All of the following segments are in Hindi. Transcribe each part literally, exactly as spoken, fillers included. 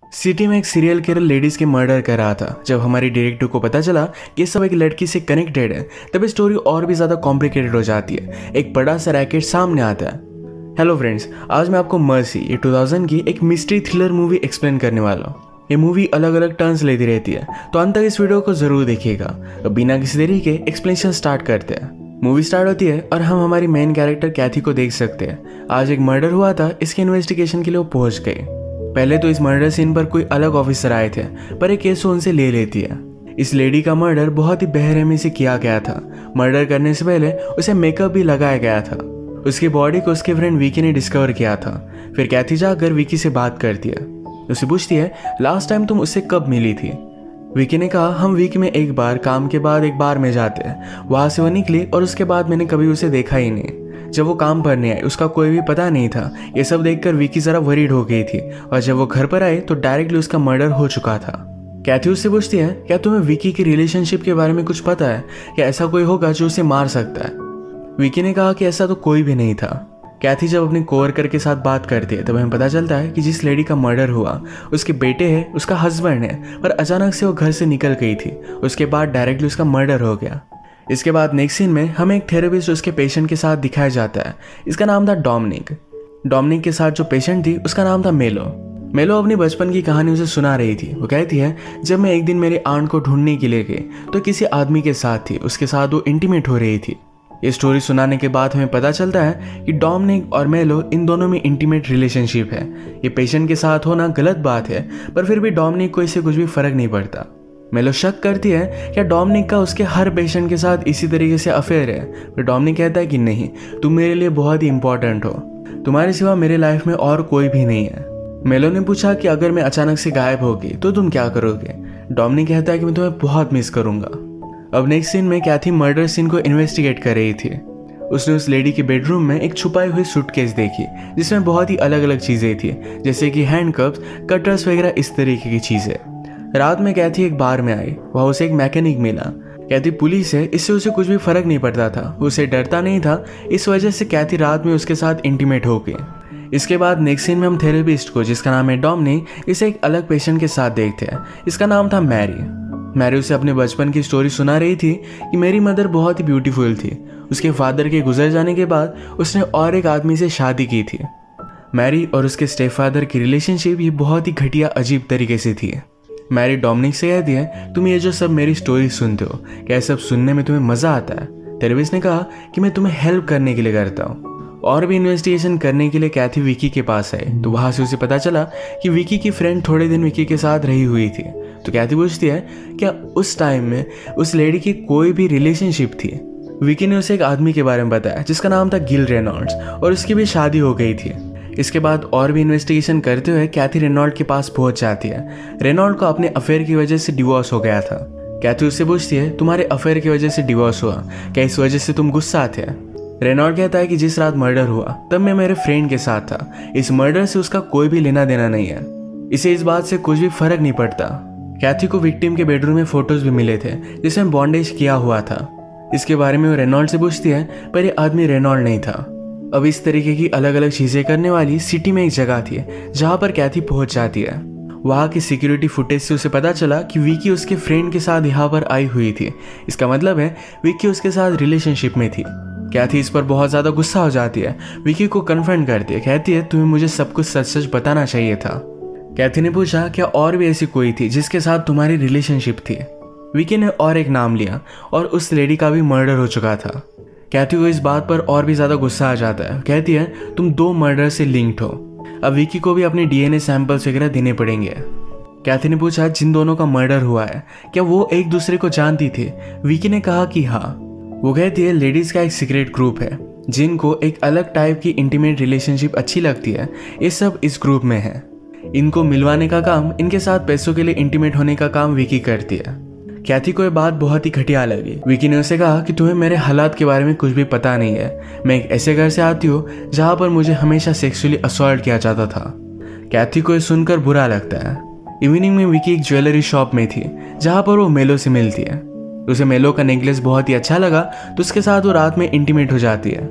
सिटी में एक सीरियल किलर लेडीज के मर्डर कर रहा था। जब हमारी डायरेक्टर को पता चला कि सब एक लड़की से कनेक्टेड है, तब स्टोरी और भी ज्यादा कॉम्प्लिकेटेड हो जाती है। एक बड़ा सा रैकेट सामने आता है। हेलो फ्रेंड्स, आज मैं आपको मर्सी ये टू थाउज़ेंड की एक मिस्ट्री थ्रिलर मूवी एक्सप्लेन करने वाला हूँ। ये मूवी अलग अलग टर्न्स लेती रहती है, तो अंत तक इस वीडियो को जरूर देखिएगा। तो बिना किसी देरी के एक्सप्लेनेशन स्टार्ट करते हैं। मूवी स्टार्ट होती है और हम हमारी मेन कैरेक्टर कैथी को देख सकते हैं। आज एक मर्डर हुआ था, इसके इन्वेस्टिगेशन के लिए वो पहुंच गए। पहले तो इस मर्डर सीन पर कोई अलग ऑफिसर आए थे, पर एक केस उनसे ले लेती है। इस लेडी का मर्डर बहुत ही बेरहमी से किया गया था। मर्डर करने से पहले उसे मेकअप भी लगाया गया था। उसकी बॉडी को उसके फ्रेंड विकी ने डिस्कवर किया था। फिर कैथी जाकर विकी से बात करती है। उसे पूछती है, लास्ट टाइम तुम उससे कब मिली थी? विकी ने कहा, हम वीक में एक बार काम के बाद एक बार में जाते हैं। वहां से वो निकली और उसके बाद मैंने कभी उसे देखा ही नहीं। जब वो काम पर नहीं आई, उसका कोई भी पता नहीं था। ये सब देखकर विकी जरा वरीड हो गई थी, और जब वो घर पर आई तो डायरेक्टली उसका मर्डर हो चुका था। कैथी उससे पूछती है, क्या तुम्हें विकी की रिलेशनशिप के बारे में कुछ पता है? क्या ऐसा कोई होगा जो उसे मार सकता है? विकी ने कहा कि ऐसा तो कोई भी नहीं था। कैथी जब अपने कोवर्कर के साथ बात करती है, तब हमें पता चलता है कि जिस लेडी का मर्डर हुआ उसके बेटे हैं, उसका हस्बैंड है, पर अचानक से वो घर से निकल गई थी। उसके बाद डायरेक्टली उसका मर्डर हो गया। इसके बाद नेक्स्ट सीन में हमें एक थेरेपिस्ट उसके पेशेंट के साथ दिखाया जाता है। इसका नाम था डोमिनिक। डोमिनिक के साथ जो पेशेंट थी उसका नाम था मेलो। मेलो अपनी बचपन की कहानी उसे सुना रही थी। वो कहती है, जब मैं एक दिन मेरी आंट को ढूंढने के लिए गई तो किसी आदमी के साथ थी, उसके साथ वो इंटीमेट हो रही थी। ये स्टोरी सुनाने के बाद हमें पता चलता है कि डोमिनिक और मेलो इन दोनों में इंटीमेट रिलेशनशिप है। ये पेशेंट के साथ होना गलत बात है, पर फिर भी डोमिनिक को इससे कुछ भी फर्क नहीं पड़ता। मेलो शक करती है क्या डोमिनिक का उसके हर पेशेंट के साथ इसी तरीके से अफेयर है। फिर डोमिनिक कहता है कि नहीं, तुम मेरे लिए बहुत ही इंपॉर्टेंट हो, तुम्हारे सिवा मेरे लाइफ में और कोई भी नहीं है। मेलो ने पूछा कि अगर मैं अचानक से गायब होगी तो तुम क्या करोगे? डोमिनिक कहता है कि मैं तुम्हें बहुत मिस करूंगा। अब नेक्स्ट सीन में कैथी मर्डर सीन को इन्वेस्टिगेट कर रही थी। उसने उस लेडी के बेडरूम में एक छुपाई हुई सूटकेस देखी, जिसमें बहुत ही अलग अलग चीजें थी, जैसे कि हैंडकफ्स, कटर्स वगैरह इस तरीके की चीजें। रात में कैथी एक बार में आई, वहाँ उसे एक मैकेनिक मिला। कैथी पुलिस है, इससे उसे कुछ भी फर्क नहीं पड़ता था, उसे डरता नहीं था। इस वजह से कैथी रात में उसके साथ इंटीमेट हो गई। इसके बाद नेक्स्ट सीन में हम थेरेपिस्ट को, जिसका नाम है डोमिनिक, इसे एक अलग पेशेंट के साथ देखते हैं। इसका नाम था मैरी। मैरी उसे अपने बचपन की स्टोरी सुना रही थी कि मेरी मदर बहुत ही ब्यूटीफुल थी। उसके फादर के गुजर जाने के बाद उसने और एक आदमी से शादी की थी। मैरी और उसके स्टेप फादर की रिलेशनशिप ये बहुत ही घटिया अजीब तरीके से थी। मैरी डोमिनिक से कहती है, तुम ये जो सब मेरी स्टोरी सुनते हो, क्या सब सुनने में तुम्हें मजा आता है? थेरेपिस्ट ने कहा कि मैं तुम्हें हेल्प करने के लिए करता हूँ। और भी इन्वेस्टिगेशन करने के लिए कैथी विकी के पास आई, तो वहां से उसे पता चला कि विकी की फ्रेंड थोड़े दिन विकी के साथ रही हुई थी। तो कैथी पूछती है, क्या उस टाइम में उस लेडी की कोई भी रिलेशनशिप थी? विकी ने उसे एक आदमी के बारे में बताया जिसका नाम था गिल रेनॉल्ड्स, और उसकी भी शादी हो गई थी। इसके बाद और भी इन्वेस्टिगेशन करते हुए कैथी रेनॉल्ड के पास पहुंच जाती है। रेनॉल्ड को अपने अफेयर की वजह से डिवोर्स हो गया था। कैथी उससे पूछती है, तुम्हारे अफेयर की वजह से डिवोर्स हुआ, क्या इस वजह से तुम गुस्सा थे? रेनॉल्ड कहता है कि जिस रात मर्डर हुआ तब मैं मेरे फ्रेंड के साथ था, इस मर्डर से उसका कोई भी लेना देना नहीं है, इसे इस बात से कुछ भी फर्क नहीं पड़ता। कैथी को विक्टिम के बेडरूम में फोटोज भी मिले थे जिसमें बॉन्डेज किया हुआ था। इसके बारे में वो रेनॉल्ड से पूछती है, पर ये आदमी रेनॉल्ड नहीं था। अब इस तरीके की अलग अलग चीजें करने वाली सिटी में एक जगह थी जहां पर कैथी पहुंच जाती है। वहां की सिक्योरिटी फुटेज से उसे पता चला कि विकी उसके फ्रेंड के साथ यहाँ पर आई हुई थी। इसका मतलब है विकी उसके साथ रिलेशनशिप में थी। कैथी इस पर बहुत ज्यादा गुस्सा हो जाती है, विकी को कन्फ्रंट करती है, कहती है तुम्हें मुझे सब कुछ सच सच बताना चाहिए था। कैथी ने पूछा, क्या और भी ऐसी कोई थी जिसके साथ तुम्हारी रिलेशनशिप थी? विकी ने और एक नाम लिया, और उस लेडी का भी मर्डर हो चुका था। कैथी को इस बात पर और भी ज्यादा गुस्सा आ जाता है, कहती है तुम दो मर्डर से लिंक्ड हो। अब विकी को भी अपने डीएनए सैंपल्स वगैरह देने पड़ेंगे। कैथी ने पूछा, जिन दोनों का मर्डर हुआ है क्या वो एक दूसरे को जानती थी? विकी ने कहा कि हाँ। वो कहती है, लेडीज का एक सीक्रेट ग्रुप है जिनको एक अलग टाइप की इंटीमेट रिलेशनशिप अच्छी लगती है, ये सब इस ग्रुप में है। इनको मिलवाने का काम, इनके साथ पैसों के लिए इंटीमेट होने का काम विकी करती है। कैथी को ये बात बहुत ही घटिया लगी। विकी ने उसे कहा कि तुम्हें मेरे हालात के बारे में कुछ भी पता नहीं है। मैं एक ऐसे घर से आती हूँ जहाँ पर मुझे हमेशा सेक्सुअली असॉल्ट किया जाता था। कैथी को ये सुनकर बुरा लगता है। इवनिंग में विकी एक ज्वेलरी शॉप में थी जहाँ पर वो मेलो से मिलती है। उसे मेलो का नेकलेस बहुत ही अच्छा लगा, तो उसके साथ वो रात में इंटीमेट हो जाती है।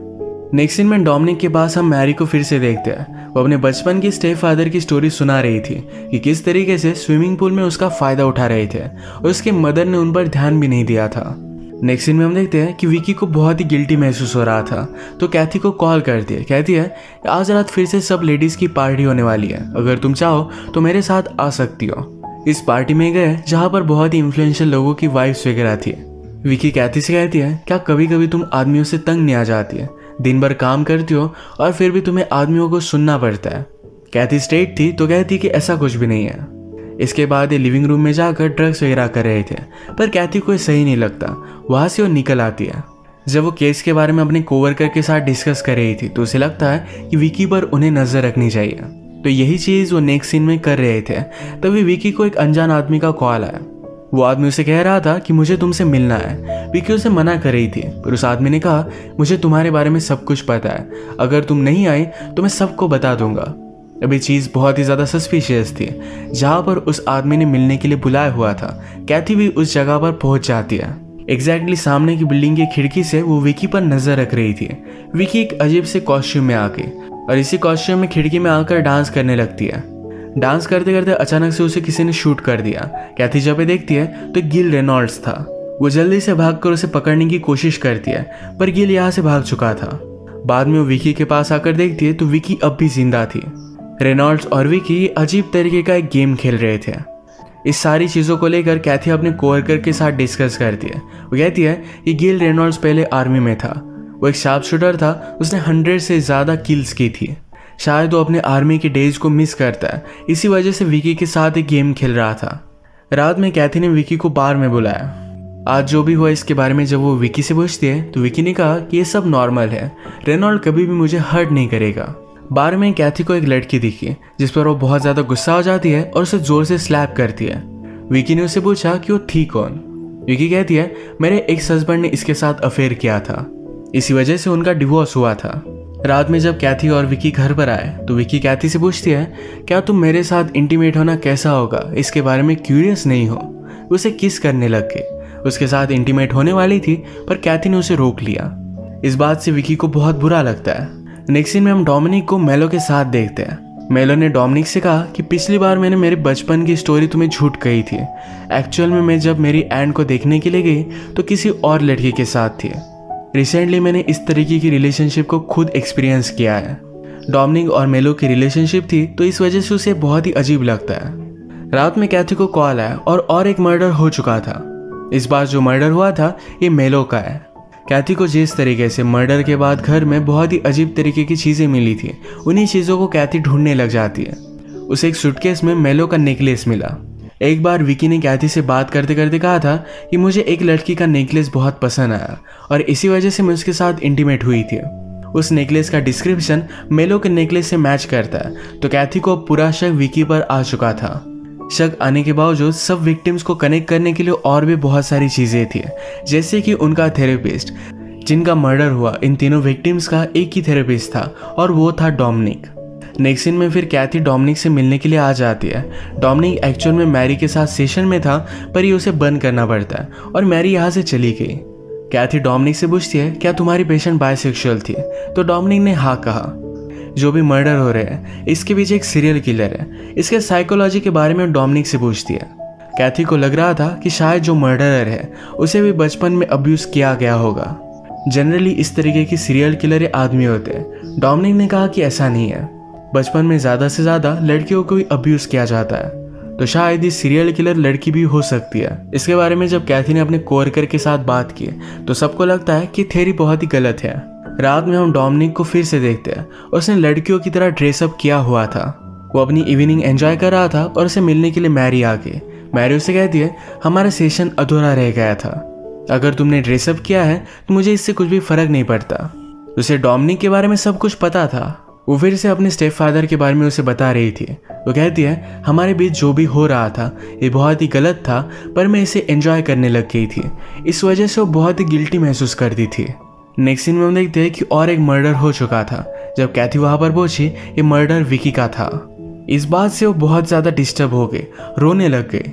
नेक्स्ट सीन में डोमिनिक के पास हम मैरी को फिर से देखते हैं। वो अपने बचपन की स्टेप फादर की स्टोरी सुना रही थी कि किस तरीके से स्विमिंग पूल में उसका फायदा उठा रहे थे और उसके मदर ने उन पर ध्यान भी नहीं दिया था। नेक्स्ट सीन में हम देखते हैं कि विकी को बहुत ही गिल्टी महसूस हो रहा था, तो कैथी को कॉल करती है। कहती है आज रात फिर से सब लेडीज की पार्टी होने वाली है, अगर तुम चाहो तो मेरे साथ आ सकती हो। इस पार्टी में गए जहाँ पर बहुत ही इन्फ्लुएंशियल लोगों की वाइफ्स वगैरह थी। विकी कैथी से कहती है क्या कभी कभी तुम आदमियों से तंग नहीं आ जाती है, दिन भर काम करती हो और फिर भी तुम्हें आदमियों को सुनना पड़ता है। कैथी स्ट्रेट थी तो कहती कि ऐसा कुछ भी नहीं है। इसके बाद ये लिविंग रूम में जाकर ड्रग्स वगैरह कर रहे थे, पर कैथी को सही नहीं लगता। वहाँ से वो निकल आती है। जब वो केस के बारे में अपने कोवर्कर के साथ डिस्कस कर रही थी तो उसे लगता है कि विकी पर उन्हें नजर रखनी चाहिए, तो यही चीज़ वो नेक्स्ट सीन में कर रहे थे। तभी विकी को एक अनजान आदमी का कॉल आया। वो आदमी उसे कह रहा था कि मुझे तुमसे मिलना है। विकी उसे मना कर रही थी, पर उस आदमी ने कहा मुझे तुम्हारे बारे में सब कुछ पता है, अगर तुम नहीं आई तो मैं सबको बता दूंगा। अभी चीज़ बहुत ही ज़्यादा सस्पिशियस थी। जहाँ पर उस आदमी ने मिलने के लिए बुलाया हुआ था, कैथी भी उस जगह पर पहुंच जाती है। एग्जैक्टली सामने की बिल्डिंग की खिड़की से वो विकी पर नजर रख रही थी। विकी एक अजीब से कॉस्ट्यूम में आके और इसी कॉस्ट्यूम में खिड़की में आकर डांस करने लगती है। डांस करते करते अचानक से उसे किसी ने शूट कर दिया। कैथी जब देखती है तो गिल रेनॉल्ड्स था। वो जल्दी से भागकर उसे पकड़ने की कोशिश करती है, पर गिल यहाँ से भाग चुका था। बाद में वो विकी के पास आकर देखती है तो विकी अब भी जिंदा थी। रेनॉल्ड्स और विकी अजीब तरीके का एक गेम खेल रहे थे। इस सारी चीज़ों को लेकर कैथी अपने कोवर्कर के साथ डिस्कस करती है। वो कहती है कि गिल रेनॉल्ड्स पहले आर्मी में था, वो एक शार्प शूटर था, उसने हंड्रेड से ज़्यादा किल्स की थी। शायद वो अपने आर्मी के डेज को मिस करता है, इसी वजह से विकी के साथ एक गेम खेल रहा था। रात में कैथी ने विकी को बार में बुलाया। आज जो भी हुआ इसके बारे में जब वो विकी से पूछती है तो विकी ने कहा कि ये सब नॉर्मल है, रेनॉल्ड कभी भी मुझे हर्ट नहीं करेगा। बार में कैथी को एक लड़की दिखी जिस पर वो बहुत ज़्यादा गुस्सा हो जाती है और उसे जोर से स्लैप करती है। विकी ने उसे पूछा कि वो थी कौन। विकी कहती है मेरे एक्स हस्बैंड ने इसके साथ अफेयर किया था, इसी वजह से उनका डिवोर्स हुआ था। रात में जब कैथी और विकी घर पर आए तो विकी कैथी से पूछती है क्या तुम मेरे साथ इंटीमेट होना कैसा होगा इसके बारे में क्यूरियस नहीं हो। उसे किस करने लग गए। उसके साथ इंटीमेट होने वाली थी पर कैथी ने उसे रोक लिया। इस बात से विकी को बहुत बुरा लगता है। नेक्स्ट सीन में हम डोमिनिक को मेलो के साथ देखते हैं। मेलो ने डोमिनिक से कहा कि पिछली बार मैंने मेरे बचपन की स्टोरी तुम्हें झूठ कही थी। एक्चुअल में मैं जब मेरी एंड को देखने के लिए गई तो किसी और लड़की के साथ थी। रिसेंटली मैंने इस तरीके की रिलेशनशिप को खुद एक्सपीरियंस किया है। डोमिनिक और मेलो की रिलेशनशिप थी तो इस वजह से उसे बहुत ही अजीब लगता है। रात में कैथी को कॉल आया और और एक मर्डर हो चुका था। इस बार जो मर्डर हुआ था ये मेलो का है। कैथी को जिस तरीके से मर्डर के बाद घर में बहुत ही अजीब तरीके की चीज़ें मिली थी, उन्हीं चीज़ों को कैथी ढूंढने लग जाती है। उसे एक सूटकेस में मेलो का नेकलेस मिला। एक बार विकी ने कैथी से बात करते करते कहा था कि मुझे एक लड़की का नेकलेस बहुत पसंद आया और इसी वजह से मैं उसके साथ इंटीमेट हुई थी। उस नेकलेस का डिस्क्रिप्शन मेलो के नेकलेस से मैच करता है, तो कैथी को पूरा शक विकी पर आ चुका था। शक आने के बावजूद सब विक्टिम्स को कनेक्ट करने के लिए और भी बहुत सारी चीज़ें थी, जैसे कि उनका थेरेपिस्ट। जिनका मर्डर हुआ इन तीनों विक्टिम्स का एक ही थेरेपिस्ट था और वो था डोमिनिक। नेक्स्ट सीन में फिर कैथी डोमिनिक से मिलने के लिए आ जाती है। डोमिनिक एक्चुअल में मैरी के साथ सेशन में था, पर ये उसे बंद करना पड़ता है और मैरी यहाँ से चली गई। कैथी डोमिनिक से पूछती है क्या तुम्हारी पेशेंट बायसेक्सुअल थी, तो डोमिनिक ने हाँ कहा। जो भी मर्डर हो रहे हैं इसके पीछे एक सीरियल किलर है। इसके साइकोलॉजी के बारे में डोमिनिक से पूछती है। कैथी को लग रहा था कि शायद जो मर्डरर है उसे भी बचपन में अब्यूज किया गया होगा। जनरली इस तरीके की सीरियल किलर आदमी होते हैं। डोमिनिक ने कहा कि ऐसा नहीं है, बचपन में ज़्यादा से ज़्यादा लड़कियों को ही अब्यूज किया जाता है, तो शायद ये सीरियल किलर लड़की भी हो सकती है। इसके बारे में जब कैथी ने अपने कोवर्कर के साथ बात की तो सबको लगता है कि थ्योरी बहुत ही गलत है। रात में हम डोमिनिक को फिर से देखते हैं। उसने लड़कियों की तरह ड्रेसअप किया हुआ था। वो अपनी इवनिंग एंजॉय कर रहा था और उसे मिलने के लिए मैरी आ गई। मैरी उसे कहती है हमारा सेशन अधूरा रह गया था, अगर तुमने ड्रेसअप किया है तो मुझे इससे कुछ भी फर्क नहीं पड़ता। उसे डोमिनिक के बारे में सब कुछ पता था। वो फिर से अपने स्टेप फादर के बारे में उसे बता रही थी। वो कहती है हमारे बीच जो भी हो रहा था ये बहुत ही गलत था, पर मैं इसे एंजॉय करने लग गई थी। इस वजह से वो बहुत ही गिल्टी महसूस करती थी। नेक्स्ट सीन में हम देखते हैं कि और एक मर्डर हो चुका था। जब कैथी वहां पर पहुंची ये मर्डर विकी का था। इस बात से वो बहुत ज़्यादा डिस्टर्ब हो गए, रोने लग गए।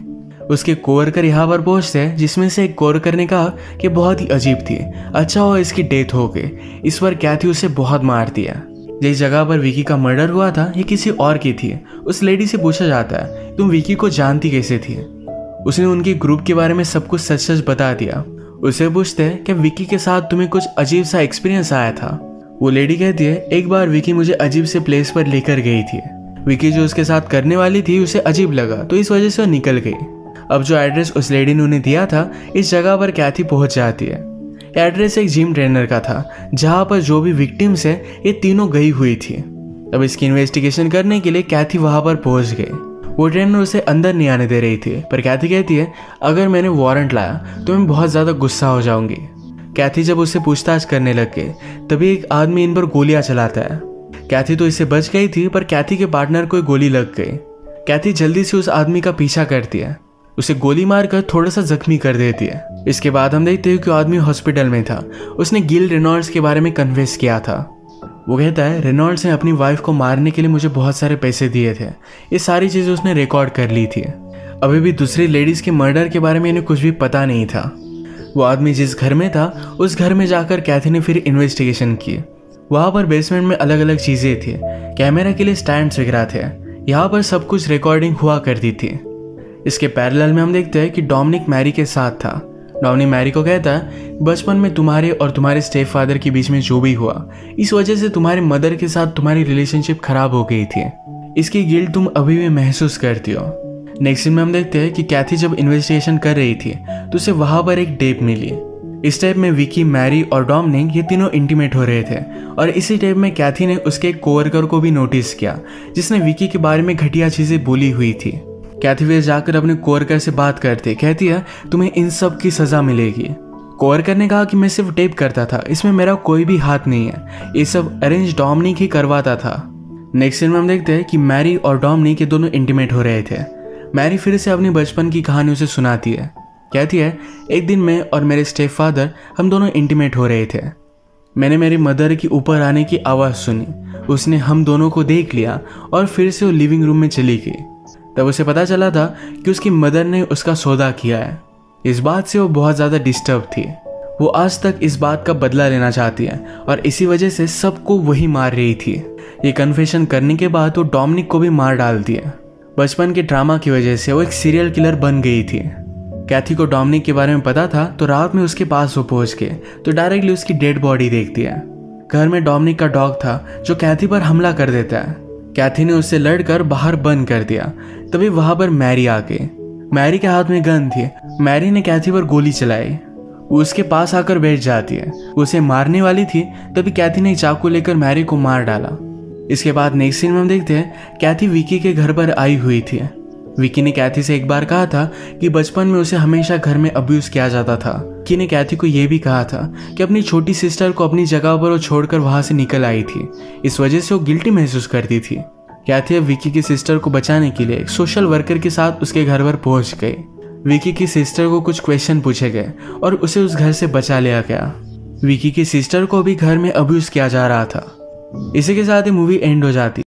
उसके कोवर्कर यहाँ पर पहुंचते हैं, जिसमें से एक कोवर्कर ने कहा कि बहुत ही अजीब थी, अच्छा हुआ इसकी डेथ हो गई। इस पर कैथी उसे बहुत मार दिया। जिस जगह पर विकी का मर्डर हुआ था ये किसी और की थी। उस लेडी से पूछा जाता है तुम विकी को जानती कैसे थी। उसने उनके ग्रुप के बारे में सब कुछ सच सच बता दिया। उसे पूछते हैं कि विकी के साथ तुम्हें कुछ अजीब सा एक्सपीरियंस आया था। वो लेडी कहती है एक बार विकी मुझे अजीब से प्लेस पर लेकर गई थी। विकी जो उसके साथ करने वाली थी उसे अजीब लगा तो इस वजह से वो निकल गई। अब जो एड्रेस उस लेडी ने उन्हें दिया था इस जगह पर कैथी पहुंच जाती है। एड्रेस एक जिम ट्रेनर का था जहां पर जो भी विक्टिम्स है ये तीनों गई हुई थी। अब इसकी इन्वेस्टिगेशन करने के लिए कैथी वहां पर पहुंच गई। वो ट्रेनर उसे अंदर नहीं आने दे रही थी, पर कैथी कहती है अगर मैंने वारंट लाया तो मैं बहुत ज़्यादा गुस्सा हो जाऊंगी। कैथी जब उससे पूछताछ करने लग गई तभी एक आदमी इन पर गोलियां चलाता है। कैथी तो इससे बच गई थी, पर कैथी के पार्टनर को गोली लग गई। कैथी जल्दी से उस आदमी का पीछा करती है, उसे गोली मारकर थोड़ा सा जख्मी कर देती है। इसके बाद हम देखते हैं कि वो आदमी हॉस्पिटल में था। उसने गिल रेनॉल्ड्स के बारे में कन्फेस किया था। वो कहता है रेनॉल्ड्स ने अपनी वाइफ को मारने के लिए मुझे बहुत सारे पैसे दिए थे। ये सारी चीज़ें उसने रिकॉर्ड कर ली थी। अभी भी दूसरी लेडीज़ के मर्डर के बारे में इन्हें कुछ भी पता नहीं था। वो आदमी जिस घर में था उस घर में जाकर कैथी ने फिर इन्वेस्टिगेशन की। वहाँ पर बेसमेंट में अलग अलग चीज़ें थी, कैमरा के लिए स्टैंड्स वगैरह थे। यहाँ पर सब कुछ रिकॉर्डिंग हुआ करती थी। इसके पैरेलल में हम देखते हैं कि डोमिनिक मैरी के साथ था। डोमिनिक मैरी को कहता है बचपन में तुम्हारे और तुम्हारे स्टेप फादर के बीच में जो भी हुआ इस वजह से तुम्हारे मदर के साथ तुम्हारी रिलेशनशिप खराब हो गई थी। इसकी गिल्ट तुम अभी भी महसूस करती हो। नेक्स्ट सीन में हम देखते हैं कि कैथी जब इन्वेस्टिगेशन कर रही थी तो उसे वहां पर एक टेप मिली। इस टेप में विकी, मैरी और डोमिनिक ये तीनों इंटीमेट हो रहे थे और इसी टेप में कैथी ने उसके एक कोवर्कर को भी नोटिस किया जिसने विकी के बारे में घटिया चीजें बोली हुई थी। कैथी वे जाकर अपने कोवर्कर से बात करते कहती है तुम्हें इन सब की सजा मिलेगी। कोवर्कर ने कहा कि मैं सिर्फ टेप करता था, इसमें मेरा कोई भी हाथ नहीं है, ये सब अरेंज डोमिनिक ही करवाता था। नेक्स्ट सीन में हम देखते हैं कि मैरी और डोमिनिक ये दोनों इंटीमेट हो रहे थे। मैरी फिर से अपनी बचपन की कहानी उसे सुनाती है। कहती है एक दिन मैं और मेरे स्टेप फादर हम दोनों इंटीमेट हो रहे थे। मैंने मेरी मदर की ऊपर आने की आवाज़ सुनी। उसने हम दोनों को देख लिया और फिर से वो लिविंग रूम में चली गई। तब उसे पता चला था कि उसकी मदर ने उसका सौदा किया है। इस बात से वो बहुत ज़्यादा डिस्टर्ब थी। वो आज तक इस बात का बदला लेना चाहती है और इसी वजह से सबको वही मार रही थी। ये कन्फेशन करने के बाद वो डोमिनिक को भी मार डालती है। बचपन के ड्रामा की वजह से वो एक सीरियल किलर बन गई थी। कैथी को डोमिनिक के बारे में पता था तो रात में उसके पास वो पहुंच गए तो डायरेक्टली उसकी डेड बॉडी देखती है। घर में डोमिनिक का डॉग था जो कैथी पर हमला कर देता है। कैथी ने उससे लड़कर बाहर बंद कर दिया। तभी वहां पर मैरी आ गई। मैरी के हाथ में गन थी। मैरी ने कैथी पर गोली चलाई। वो उसके पास आकर बैठ जाती है। उसे मारने वाली थी तभी कैथी ने चाकू लेकर मैरी को मार डाला। इसके बाद नेक्स्ट सीन में हम देखते हैं कैथी विकी के घर पर आई हुई थी। विकी ने कैथी से एक बार कहा था कि बचपन में उसे हमेशा घर में अब्यूज किया जाता था। विकी ने कैथी को यह भी कहा था कि अपनी छोटी सिस्टर को अपनी जगह पर वो छोड़कर वहां से निकल आई थी। इस वजह से वो गिल्टी महसूस करती थी। कैथी अब विकी की सिस्टर को बचाने के लिए एक सोशल वर्कर के साथ उसके घर पर पहुंच गई। विकी की सिस्टर को कुछ क्वेश्चन पूछे गए और उसे उस घर से बचा लिया गया। विकी की सिस्टर को भी घर में अब्यूज किया जा रहा था। इसी के साथ ही मूवी एंड हो जाती।